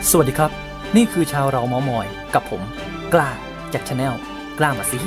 สวัสดีครับนี่คือชาวเราเมามอยกับผมกล้าจากชาแนลกล้ามาซิ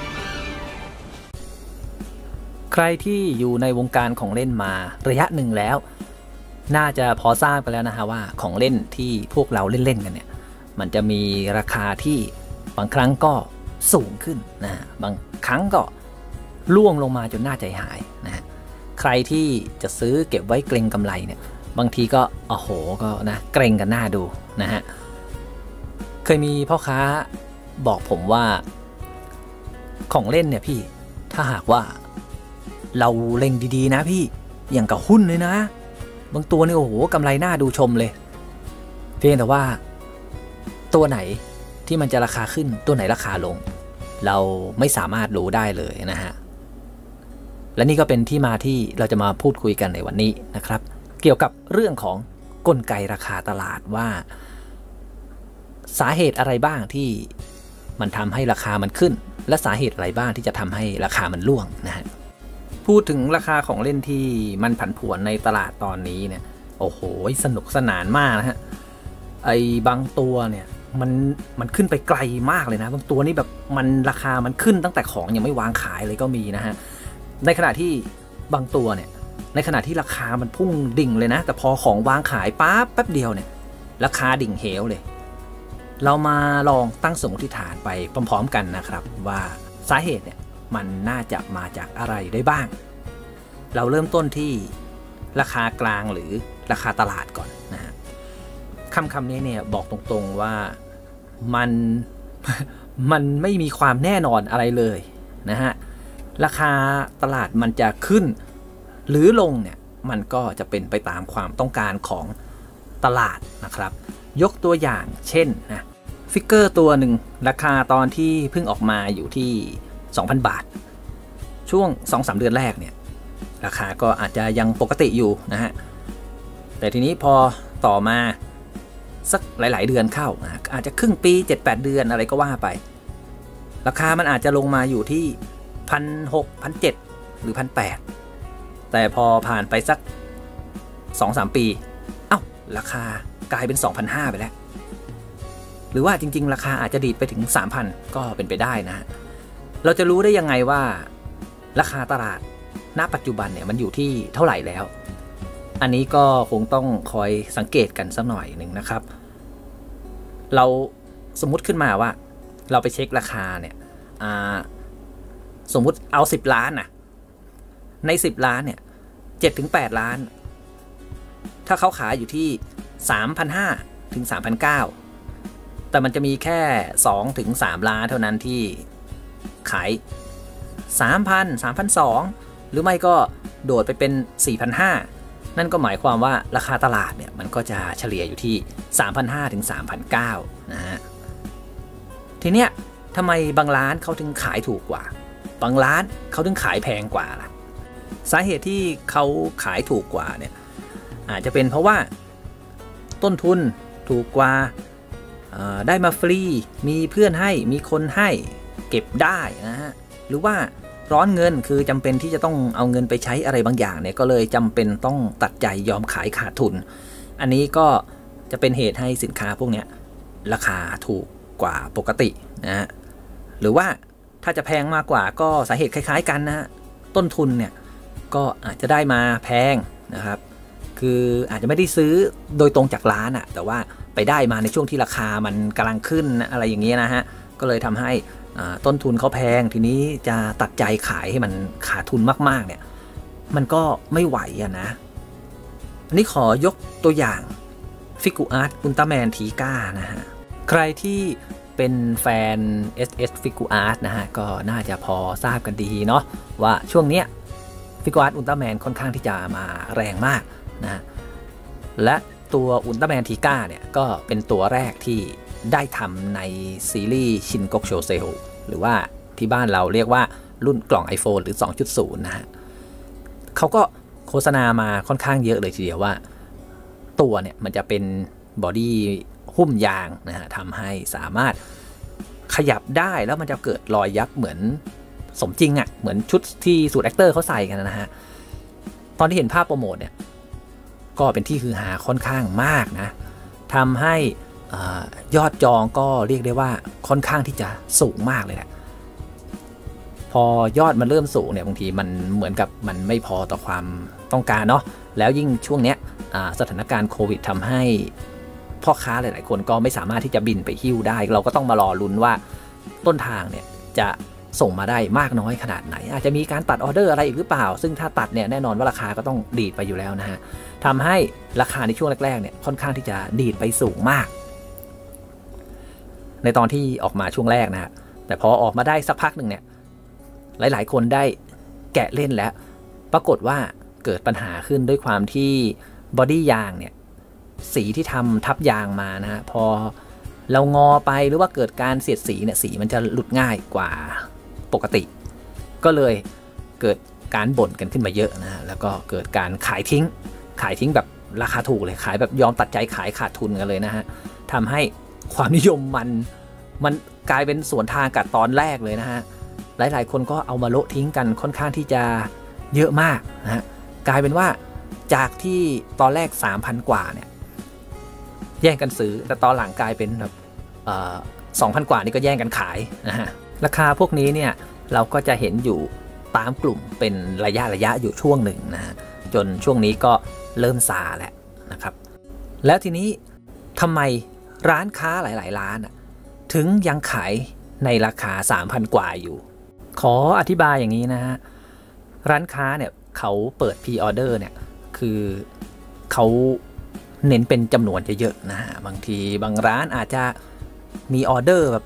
ใครที่อยู่ในวงการของเล่นมาระยะหนึ่งแล้วน่าจะพอทราบกันแล้วนะฮะว่าของเล่นที่พวกเราเล่นกันเนี่ยมันจะมีราคาที่บางครั้งก็สูงขึ้นนะบางครั้งก็ล่วงลงมาจนน่าใจหายนะใครที่จะซื้อเก็บไว้เกรงกำไรเนี่ยบางทีก็โอ้โหก็นะเกรงกันหน้าดูนะฮะเคยมีพ่อค้าบอกผมว่าของเล่นเนี่ยพี่ถ้าหากว่าเราเล็งดีๆนะพี่อย่างกับหุ้นเลยนะบางตัวนี่โอ้โหกำไรหน้าดูชมเลยเพียงแต่ว่าตัวไหนที่มันจะราคาขึ้นตัวไหนราคาลงเราไม่สามารถรู้ได้เลยนะฮะและนี่ก็เป็นที่มาที่เราจะมาพูดคุยกันในวันนี้นะครับเกี่ยวกับเรื่องของกลไกราคาตลาดว่าสาเหตุอะไรบ้างที่มันทำให้ราคามันขึ้นและสาเหตุอะไรบ้างที่จะทำให้ราคามันร่วงนะฮะพูดถึงราคาของเล่นที่มันผันผวนในตลาดตอนนี้เนี่ยโอ้โหสนุกสนานมากนะฮะไอ้บางตัวเนี่ยมันขึ้นไปไกลมากเลยนะบางตัวนี่แบบมันราคามันขึ้นตั้งแต่ของยังไม่วางขายเลยก็มีนะฮะในขณะที่บางตัวเนี่ยในขณะที่ราคามันพุ่งดิ่งเลยนะแต่พอของวางขายปั๊บแป๊บเดียวเนี่ยราคาดิ่งเหวเลยเรามาลองตั้งสมมติฐานไปพร้อมๆกันนะครับว่าสาเหตุเนี่ยมันน่าจะมาจากอะไรได้บ้างเราเริ่มต้นที่ราคากลางหรือราคาตลาดก่อนนะฮะคำนี้เนี่ยบอกตรงๆว่ามันไม่มีความแน่นอนอะไรเลยนะฮะราคาตลาดมันจะขึ้นหรือลงเนี่ยมันก็จะเป็นไปตามความต้องการของตลาดนะครับยกตัวอย่างเช่นนะฟิกเกอร์ตัวหนึ่งราคาตอนที่เพิ่งออกมาอยู่ที่ 2,000 บาทช่วง 2-3 เดือนแรกเนี่ยราคาก็อาจจะยังปกติอยู่นะฮะแต่ทีนี้พอต่อมาสักหลายๆเดือนเข้านะอาจจะครึ่งปี 7-8 เดือนอะไรก็ว่าไปราคามันอาจจะลงมาอยู่ที่ 1,600 1,700 หรือ 1,800 แต่พอผ่านไปสัก 2-3 ปีเอ้าราคากลายเป็น 2,500 ไปแล้วหรือว่าจริงๆราคาอาจจะดีดไปถึง 3,000 ก็เป็นไปได้นะเราจะรู้ได้ยังไงว่าราคาตลาดณปัจจุบันเนี่ยมันอยู่ที่เท่าไหร่แล้วอันนี้ก็คงต้องคอยสังเกตกันสักหน่อยหนึ่งนะครับเราสมมุติขึ้นมาว่าเราไปเช็คราคาเนี่ยสมมุติเอา10 ล้านนะใน10 ล้านเนี่ย 7-8 ล้านถ้าเขาขายอยู่ที่ 3,500 ถึง 3,900 แต่มันจะมีแค่ 2-3 ล้านเท่านั้นที่ขาย 3,000 3,200 หรือไม่ก็โดดไปเป็น 4,500 นั่นก็หมายความว่าราคาตลาดเนี่ยมันก็จะเฉลี่ยอยู่ที่ 3,500 ถึง 3,900 นะฮะทีเนี้ยทำไมบางร้านเขาถึงขายถูกกว่าบางร้านเขาถึงขายแพงกว่าล่ะสาเหตุที่เขาขายถูกกว่าเนี่ยอาจจะเป็นเพราะว่าต้นทุนถูกกว่าได้มาฟรีมีเพื่อนให้มีคนให้เก็บได้นะฮะหรือว่าร้อนเงินคือจำเป็นที่จะต้องเอาเงินไปใช้อะไรบางอย่างเนี่ยก็เลยจำเป็นต้องตัดใจยอมขายขาดทุนอันนี้ก็จะเป็นเหตุให้สินค้าพวกนี้ราคาถูกกว่าปกตินะฮะหรือว่าถ้าจะแพงมากกว่าก็สาเหตุคล้ายๆกันนะฮะต้นทุนเนี่ยก็อาจจะได้มาแพงนะครับคืออาจจะไม่ได้ซื้อโดยตรงจากร้านอะแต่ว่าไปได้มาในช่วงที่ราคามันกำลังขึ้นอะไรอย่างเงี้ยนะฮะก็เลยทำให้ต้นทุนเขาแพงทีนี้จะตัดใจขายให้มันขาดทุนมากๆเนี่ยมันก็ไม่ไหวอะนะอันนี้ขอยกตัวอย่างฟิกูอาร์ตอุลตร้าแมนทีก้านะฮะใครที่เป็นแฟน SS ฟิกูอาร์ตนะฮะก็น่าจะพอทราบกันดีเนาะว่าช่วงเนี้ยฟิกูอาร์ตอุลตร้าแมนค่อนข้างที่จะมาแรงมากนะและตัวอุลตร้าแมนทีก้าเนี่ยก็เป็นตัวแรกที่ได้ทำในซีรีส์ชินกกโชเซลหรือว่าที่บ้านเราเรียกว่ารุ่นกล่อง iPhone หรือ 2.0 นะฮะเขาก็โฆษณามาค่อนข้างเยอะเลยทีเดียวว่าตัวเนี่ยมันจะเป็นบอดี้หุ้มยางนะฮะทำให้สามารถขยับได้แล้วมันจะเกิดรอยยับเหมือนสมจริงอะ่ะเหมือนชุดที่สูทแอคเตอร์เขาใส่กันนะฮะตอนที่เห็นภาพโปรโมทเนี่ยก็เป็นที่ฮือฮาค่อนข้างมากนะทำให้ยอดจองก็เรียกได้ว่าค่อนข้างที่จะสูงมากเลยแหละพอยอดมันเริ่มสูงเนี่ยบางทีมันเหมือนกับมันไม่พอต่อความต้องการเนาะแล้วยิ่งช่วงเนี้ยสถานการณ์โควิดทำให้พ่อค้าหลายๆคนก็ไม่สามารถที่จะบินไปหิ้วได้เราก็ต้องมารอลุ้นว่าต้นทางเนี่ยจะส่งมาได้มากน้อยขนาดไหนอาจจะมีการตัดออเดอร์อะไรอีกหรือเปล่าซึ่งถ้าตัดเนี่ยแน่นอนว่าราคาก็ต้องดีดไปอยู่แล้วนะฮะทำให้ราคาในช่วงแรกๆเนี่ยค่อนข้างที่จะดีดไปสูงมากในตอนที่ออกมาช่วงแรกนะฮะแต่พอออกมาได้สักพักหนึ่งเนี่ยหลายๆคนได้แกะเล่นแล้วปรากฏว่าเกิดปัญหาขึ้นด้วยความที่บอดี้ยางเนี่ยสีที่ทำทับยางมานะฮะพอเรางอไปหรือว่าเกิดการเสียดสีเนี่ยสีมันจะหลุดง่ายกว่าปกติก็เลยเกิดการบ่นกันขึ้นมาเยอะนะแล้วก็เกิดการขายทิ้งแบบราคาถูกเลยขายแบบยอมตัดใจขายขาดทุนกันเลยนะฮะทำให้ความนิยมมันกลายเป็นสวนทางกับตอนแรกเลยนะฮะหลายๆคนก็เอามาโละทิ้งกันค่อนข้างที่จะเยอะมากนะฮะกลายเป็นว่าจากที่ตอนแรก 3,000 กว่าเนี่ยแย่งกันซื้อแต่ตอนหลังกลายเป็นแบบ2,000 กว่านี่ก็แย่งกันขายนะฮะราคาพวกนี้เนี่ยเราก็จะเห็นอยู่ตามกลุ่มเป็นระยะอยู่ช่วงหนึ่งนะฮะจนช่วงนี้ก็เริ่มซาแหละนะครับแล้วทีนี้ทำไมร้านค้าหลายๆร้านถึงยังขายในราคา 3,000 กว่าอยู่ขออธิบายอย่างนี้นะฮะร้านค้าเนี่ยเขาเปิดพรีออเดอร์เนี่ยคือเขาเน้นเป็นจำนวนเยอะๆนะฮะบางทีบางร้านอาจจะมีออเดอร์แบบ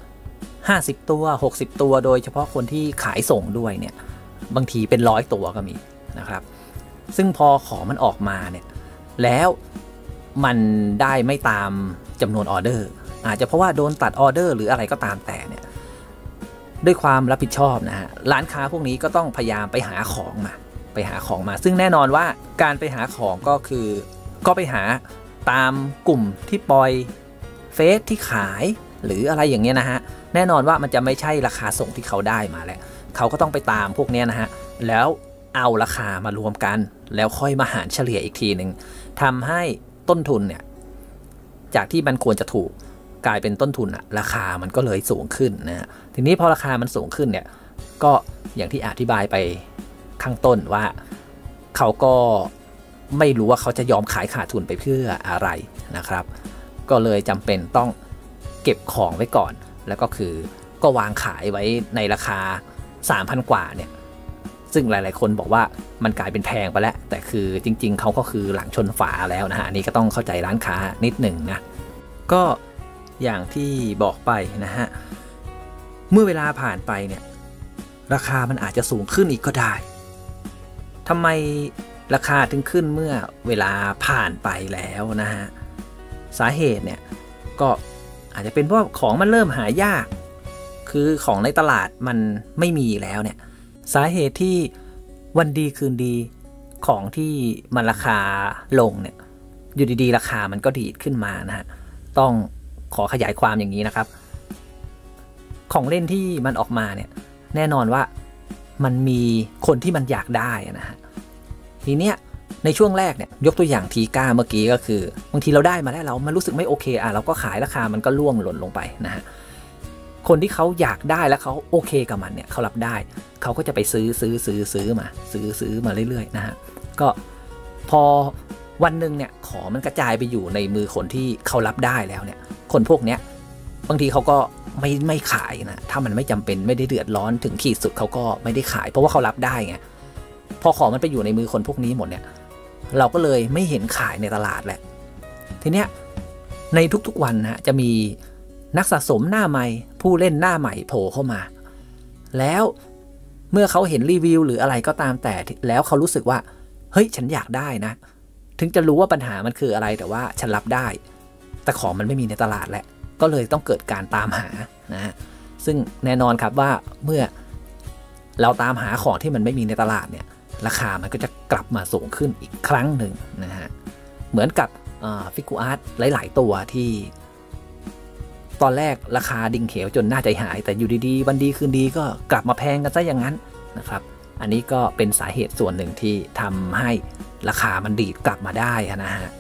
50 ตัว60 ตัวโดยเฉพาะคนที่ขายส่งด้วยเนี่ยบางทีเป็น100 ตัวก็มีนะครับซึ่งพอของมันออกมาเนี่ยแล้วมันได้ไม่ตามจำนวนออเดอร์อาจจะเพราะว่าโดนตัดออเดอร์หรืออะไรก็ตามแต่เนี่ยด้วยความรับผิดชอบนะฮะร้านค้าพวกนี้ก็ต้องพยายามไปหาของมาซึ่งแน่นอนว่าการไปหาของก็คือก็ไปหาตามกลุ่มที่ปล่อยเฟซที่ขายหรืออะไรอย่างเงี้ยนะฮะแน่นอนว่ามันจะไม่ใช่ราคาส่งที่เขาได้มาแหละเขาก็ต้องไปตามพวกนี้นะฮะแล้วเอาราคามารวมกันแล้วค่อยมาหารเฉลี่ยอีกทีหนึ่งทำให้ต้นทุนเนี่ยจากที่มันควรจะถูกกลายเป็นต้นทุนราคามันก็เลยสูงขึ้นนะฮะทีนี้พอราคามันสูงขึ้นเนี่ยก็อย่างที่อธิบายไปข้างต้นว่าเขาก็ไม่รู้ว่าเขาจะยอมขายขาดทุนไปเพื่ออะไรนะครับก็เลยจำเป็นต้องเก็บของไว้ก่อนแล้วก็คือก็วางขายไว้ในราคา 3,000 กว่าเนี่ยซึ่งหลายๆคนบอกว่ามันกลายเป็นแพงไปแล้วแต่คือจริงๆเขาก็คือหลังชนฝาแล้วนะฮะนี่ก็ต้องเข้าใจร้านค้านิดหนึ่งนะก็อย่างที่บอกไปนะฮะเมื่อเวลาผ่านไปเนี่ยราคามันอาจจะสูงขึ้นอีกก็ได้ทำไมราคาถึงขึ้นเมื่อเวลาผ่านไปแล้วนะฮะสาเหตุเนี่ยก็อาจจะเป็นเพราะของมันเริ่มหายากคือของในตลาดมันไม่มีแล้วเนี่ยสาเหตุที่วันดีคืนดีของที่มันราคาลงเนี่ยอยู่ดีๆราคามันก็ดีดขึ้นมานะฮะต้องขอขยายความอย่างนี้นะครับของเล่นที่มันออกมาเนี่ยแน่นอนว่ามันมีคนที่มันอยากได้นะฮะทีเนี้ยในช่วงแรกเนี่ยยกตัวอย่างทีก้าเมื่อกี้ก็คือบางทีเราได้มาแล้วเรามันรู้สึกไม่โอเคเราก็ขายราคามันก็ล่วงหล่นลงไปนะฮะคนที่เขาอยากได้แล้วเขาโอเคกับมันเนี่ยเขารับได้เขาก็จะไปซื้อมาเรื่อยๆนะฮะก็พอวันหนึ่งเนี่ยของมันกระจายไปอยู่ในมือคนที่เขารับได้แล้วเนี่ยคนพวกเนี้ยบางทีเขาก็ไม่ขายนะถ้ามันไม่จำเป็นไม่ได้เดือดร้อนถึงขีดสุดเขาก็ไม่ได้ขายเพราะว่าเขารับได้ไงพอของมันไปอยู่ในมือคนพวกนี้หมดเนี่ยเราก็เลยไม่เห็นขายในตลาดแหละทีเนี้ยในทุกๆวันนะจะมีนักสะสมหน้าใหม่ผู้เล่นหน้าใหม่โผล่เข้ามาแล้วเมื่อเขาเห็นรีวิวหรืออะไรก็ตามแต่แล้วเขารู้สึกว่าเฮ้ยฉันอยากได้นะถึงจะรู้ว่าปัญหามันคืออะไรแต่ว่าฉันรับได้แต่ของมันไม่มีในตลาดแหละก็เลยต้องเกิดการตามหานะซึ่งแน่นอนครับว่าเมื่อเราตามหาของที่มันไม่มีในตลาดเนี่ยราคามันก็จะกลับมาสูงขึ้นอีกครั้งหนึ่งนะฮะเหมือนกับฟิกูอาร์ตหลายๆตัวที่ตอนแรกราคาดิ่งเหวจนน่าใจหายแต่อยู่ดีๆวันดีคืนดีก็กลับมาแพงกันซะอย่างนั้นนะครับอันนี้ก็เป็นสาเหตุส่วนหนึ่งที่ทำให้ราคามันดีดกลับมาได้นะฮะ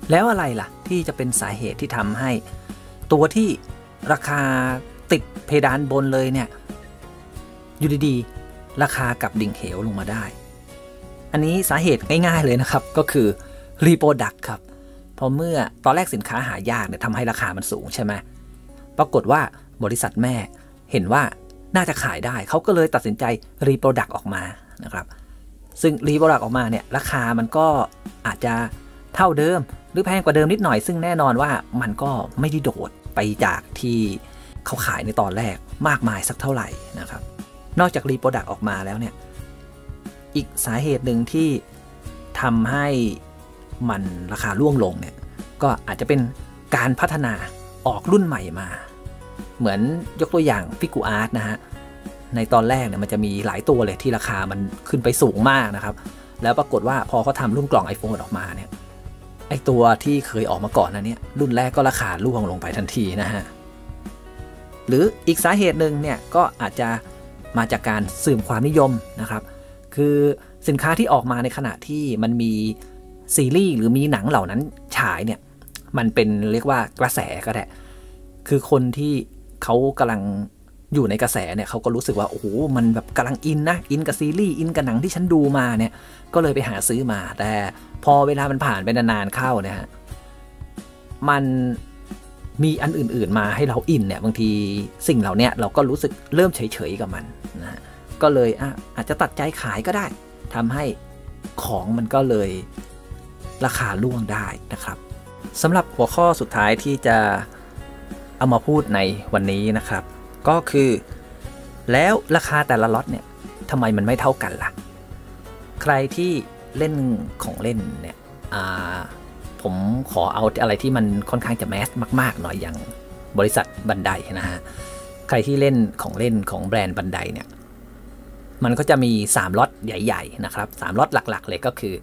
แล้วอะไรล่ะที่จะเป็นสาเหตุที่ทำให้ตัวที่ราคาติดเพดานบนเลยเนี่ยอยู่ดีๆราคากลับดิ่งเหวลงมาได้อันนี้สาเหตุง่ายๆเลยนะครับก็คือรีโปรดักต์ครับพอเมื่อตอนแรกสินค้าหายากเนี่ยทำให้ราคามันสูงใช่ไหมปรากฏว่าบริษัทแม่เห็นว่าน่าจะขายได้เขาก็เลยตัดสินใจรีโปรดักต์ออกมานะครับซึ่งรีโปรดักต์ออกมาเนี่ยราคามันก็อาจจะเท่าเดิมหรือแพงกว่าเดิมนิดหน่อยซึ่งแน่นอนว่ามันก็ไม่ได้โดดไปจากที่เขาขายในตอนแรกมากมายสักเท่าไหร่นะครับนอกจากรีโปรดักต์ออกมาแล้วเนี่ยอีกสาเหตุหนึ่งที่ทำให้มันราคาร่วงลงเนี่ยก็อาจจะเป็นการพัฒนาออกรุ่นใหม่มาเหมือนยกตัวอย่างฟิกูอาร์ตนะฮะในตอนแรกเนี่ยมันจะมีหลายตัวเลยที่ราคามันขึ้นไปสูงมากนะครับแล้วปรากฏว่าพอเขาทำรุ่นกล่อง iPhone ออกมาเนี่ยไอตัวที่เคยออกมาก่อนนั้นเนี่ยรุ่นแรกก็ราคาร่วงลงไปทันทีนะฮะหรืออีกสาเหตุหนึ่งเนี่ยก็อาจจะมาจากการเสื่อมความนิยมนะครับคือสินค้าที่ออกมาในขณะที่มันมีซีรีส์หรือมีหนังเหล่านั้นฉายเนี่ยมันเป็นเรียกว่ากระแสก็ได้คือคนที่เขากำลังอยู่ในกระแสเนี่ยเขาก็รู้สึกว่าโอ้โหมันแบบกำลังอินนะอินกับซีรีส์อินกับหนังที่ฉันดูมาเนี่ยก็เลยไปหาซื้อมาแต่พอเวลามันผ่านไปนานๆเข้าเนี่ยมันมีอันอื่นๆมาให้เราอินเนี่ยบางทีสิ่งเหล่านี้เราก็รู้สึกเริ่มเฉยๆกับมันนะก็เลยอาจจะตัดใจขายก็ได้ทำให้ของมันก็เลยราคาร่วงได้นะครับสำหรับหัวข้อสุดท้ายที่จะเอามาพูดในวันนี้นะครับก็คือแล้วราคาแต่ละล็อตเนี่ยทำไมมันไม่เท่ากันล่ะใครที่เล่นของเล่นเนี่ยผมขอเอาอะไรที่มันค่อนข้างจะแมสมากๆหน่อยอย่างบริษัทบันไดนะฮะใครที่เล่นของเล่นของแบรนด์บันไดเนี่ยมันก็จะมี3ล็อตใหญ่ๆนะครับ3ล็อตหลักๆเลยก็คือ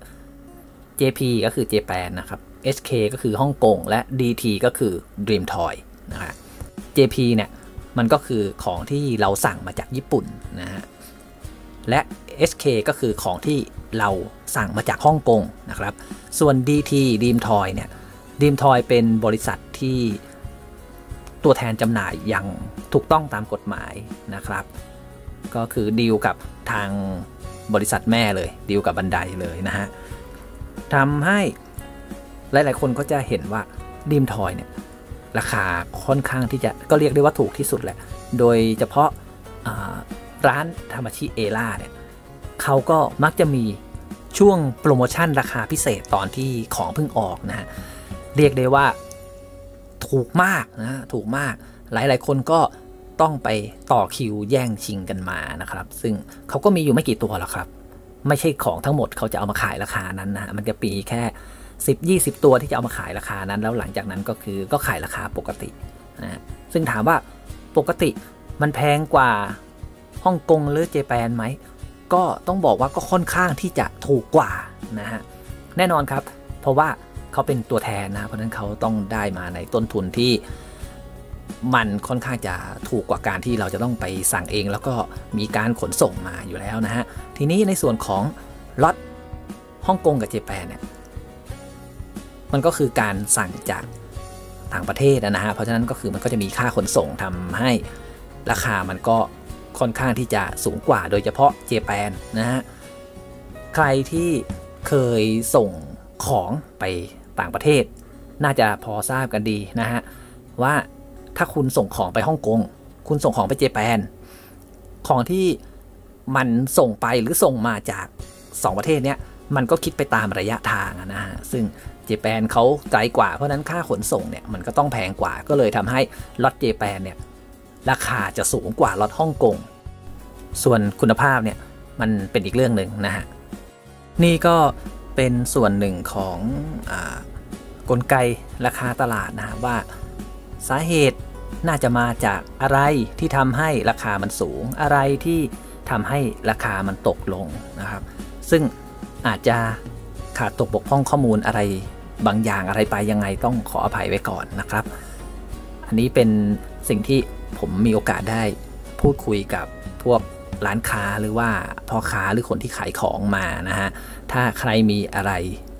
JP ก็คือ Japan นะครับ SK ก็คือฮ่องกงและ DT ก็คือ Dream Toy นะฮะ JP เนี่ยมันก็คือของที่เราสั่งมาจากญี่ปุ่นนะฮะและ SK ก็คือของที่เราสั่งมาจากฮ่องกงนะครับส่วน DT Dream Toy เนี่ย Dream Toy เป็นบริษัทที่ตัวแทนจำหน่ายอย่างถูกต้องตามกฎหมายนะครับก็คือดีลกับทางบริษัทแม่เลยดีลกับบันไดเลยนะฮะทำให้หลายๆคนก็จะเห็นว่าDream Toyเนี่ยราคาค่อนข้างที่จะก็เรียกได้ว่าถูกที่สุดแหละโดยเฉพาะร้านทามาชิเอล่าเนี่ยเขาก็มักจะมีช่วงโปรโมชั่นราคาพิเศษตอนที่ของเพิ่งออกนะฮะเรียกได้ว่าถูกมากนะถูกมากหลายๆคนก็ต้องไปต่อคิวแย่งชิงกันมานะครับซึ่งเขาก็มีอยู่ไม่กี่ตัวหรอกครับไม่ใช่ของทั้งหมดเขาจะเอามาขายราคานั้นนะมันจะปีแค่10-20 ตัวที่จะเอามาขายราคานั้นแล้วหลังจากนั้นก็ขายราคาปกตินะซึ่งถามว่าปกติมันแพงกว่าฮ่องกงหรือเจแปนไหมก็ต้องบอกว่าก็ค่อนข้างที่จะถูกกว่านะฮะแน่นอนครับเพราะว่าเขาเป็นตัวแทนนะเพราะนั้นเขาต้องได้มาในต้นทุนที่มันค่อนข้างจะถูกกว่าการที่เราจะต้องไปสั่งเองแล้วก็มีการขนส่งมาอยู่แล้วนะฮะทีนี้ในส่วนของล็อตฮ่องกงกับเจแปนเนี่ยมันก็คือการสั่งจากต่างประเทศนะฮะเพราะฉะนั้นก็คือมันก็จะมีค่าขนส่งทำให้ราคามันก็ค่อนข้างที่จะสูงกว่าโดยเฉพาะเจแปนนะฮะใครที่เคยส่งของไปต่างประเทศน่าจะพอทราบกันดีนะฮะว่าถ้าคุณส่งของไปฮ่องกงคุณส่งของไปเจแปนของที่มันส่งไปหรือส่งมาจาก2ประเทศเนี้ยมันก็คิดไปตามระยะทางนะฮะซึ่งเจแปนเขาไกลกว่าเพราะนั้นค่าขนส่งเนี่ยมันก็ต้องแพงกว่าก็เลยทำให้ล็อตเจแปนเนี่ยราคาจะสูงกว่าล็อตฮ่องกงส่วนคุณภาพเนี่ยมันเป็นอีกเรื่องหนึ่งนะฮะนี่ก็เป็นส่วนหนึ่งของกลไกราคาตลาดนะว่าสาเหตุน่าจะมาจากอะไรที่ทำให้ราคามันสูงอะไรที่ทำให้ราคามันตกลงนะครับซึ่งอาจจะขาดตกบกพร่องข้อมูลอะไรบางอย่างอะไรไปยังไงต้องขออภัยไว้ก่อนนะครับอันนี้เป็นสิ่งที่ผมมีโอกาสได้พูดคุยกับพวกร้านค้าหรือว่าพ่อค้าหรือคนที่ขายของมานะฮะถ้าใครมีอะไร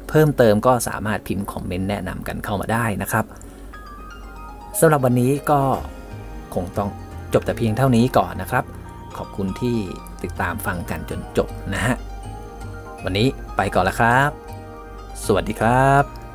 เพิ่มเติมก็สามารถพิมพ์คอมเมนต์แนะนำกันเข้ามาได้นะครับสำหรับวันนี้ก็คงต้องจบแต่เพียงเท่านี้ก่อนนะครับขอบคุณที่ติดตามฟังกันจนจบนะฮะวันนี้ไปก่อนแล้วครับสวัสดีครับ